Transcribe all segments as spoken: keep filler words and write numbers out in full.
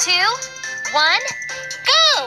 two, one, go!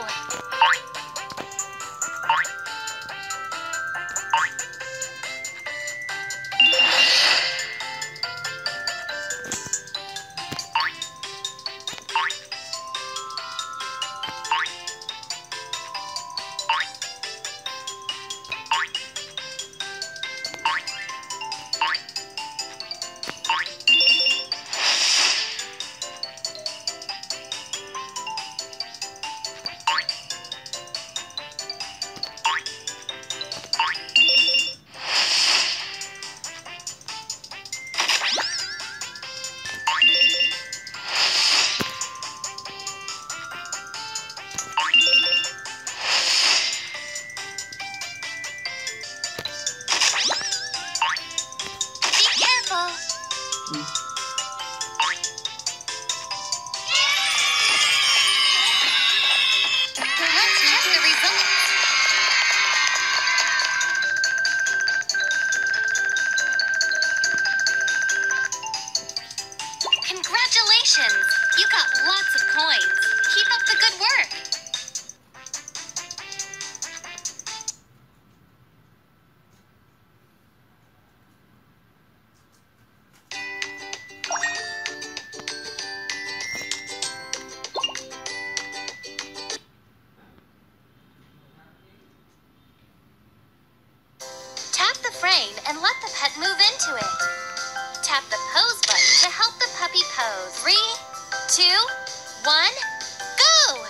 Congratulations! You got lots of coins. Keep up the good work. Tap the frame and let the pet move into it. Tap the pose button to help the puppy pose. Three, two, one, go!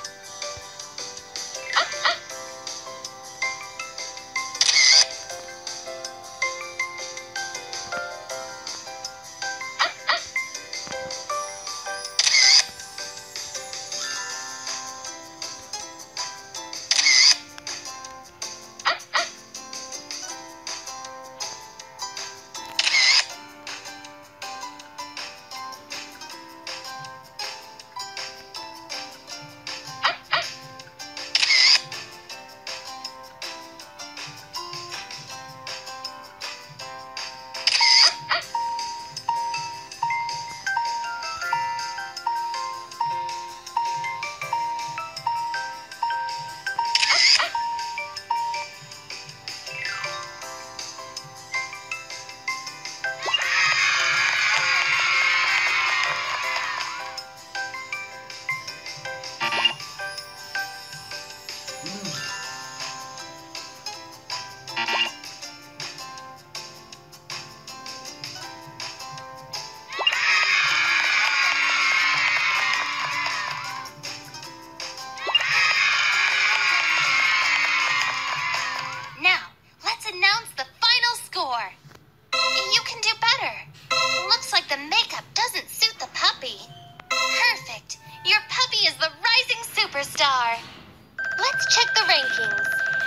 Announce the final score. You can do better. Looks like the makeup doesn't suit the puppy. Perfect. Your puppy is the rising superstar. Let's check the rankings.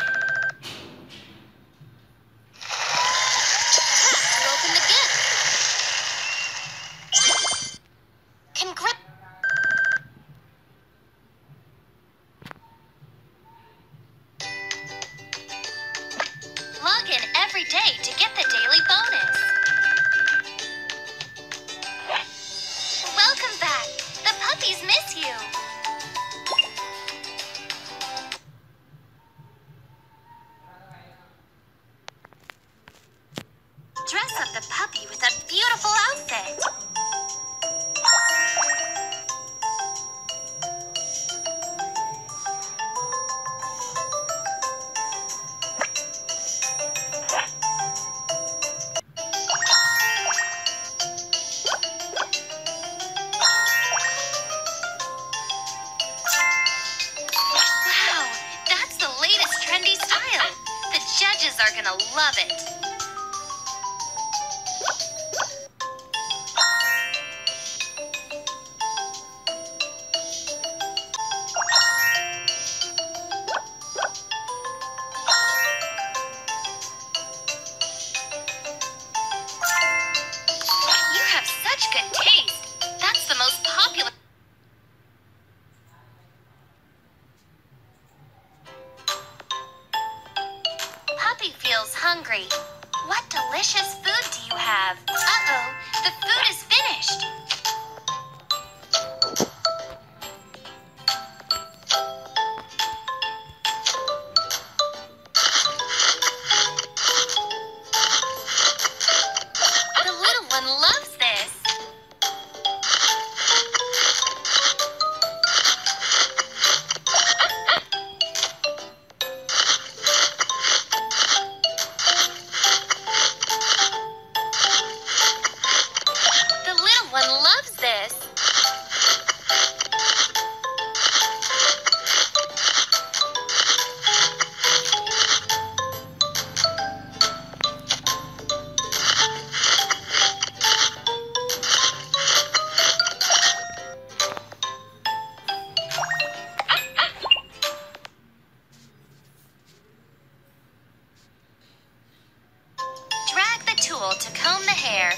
Tap to open the gift. Congrats. Log in every day to get the daily bonus. Welcome back. The puppies miss you. Dress up the puppy with a beautiful outfit. Judges are gonna love it. You have such good taste. That's the most popular. Puppy feels hungry. What delicious food do you have? Uh-oh, the food is finished. loves this. The little one loves this. Drag the tool to comb the hair.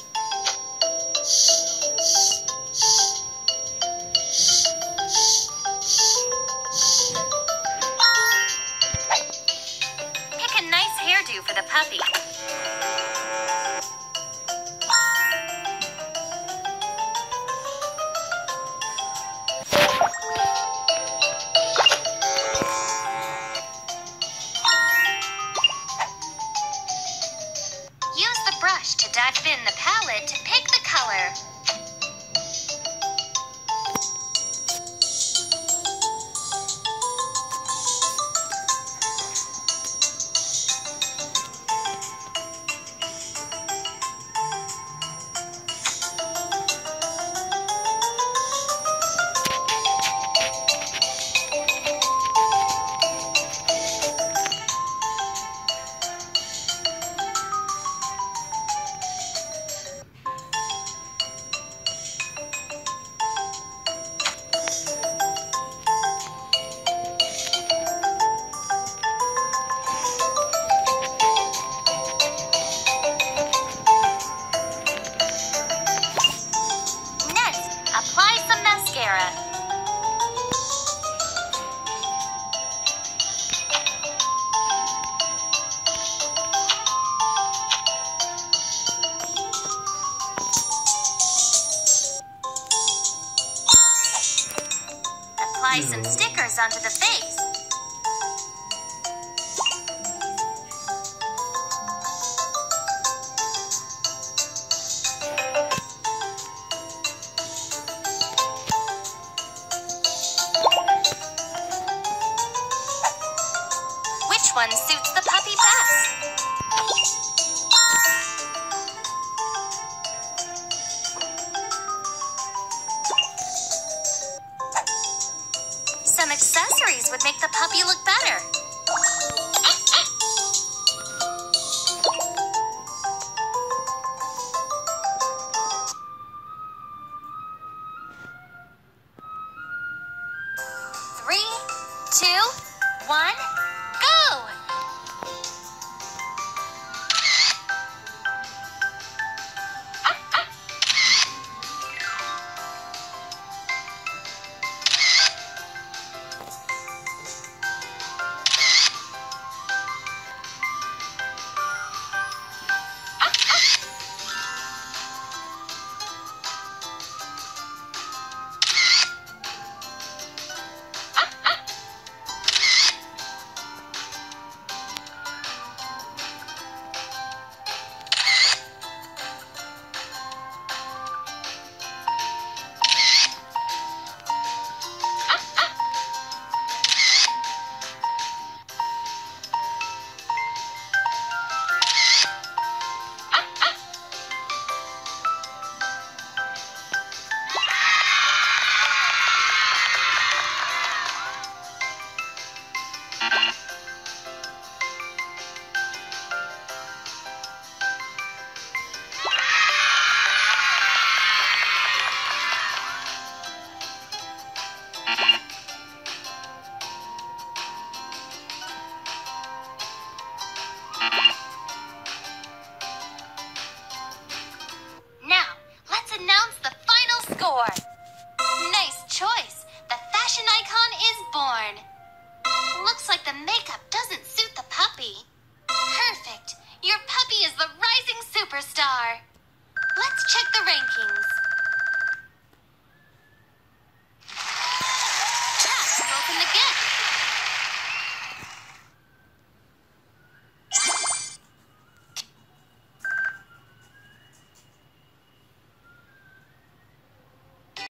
Pick a nice hairdo for the puppy. Use the brush to dive in the palette to pick the color. Apply some mascara. Apply some stickers onto the face. Which one suits the puppy best? Some accessories would make the puppy look better. Three, two, one, go! Looks like the makeup doesn't suit the puppy. Perfect! Your puppy is the rising superstar!